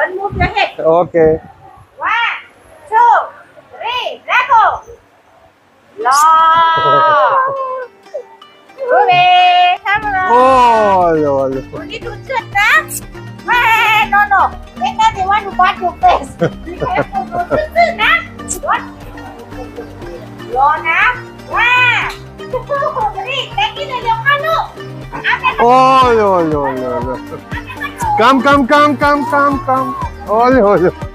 Don't move your head. Okay. 1, 2, 3, let go. Long. Ruby, come on. Oh, Lord. You need to turn that. No. Later they want to bite your face. You have to go turn that. What? Long now. 1, 2, 3. Take it in your hand. Oh, Lord. Come. Oh, Lord.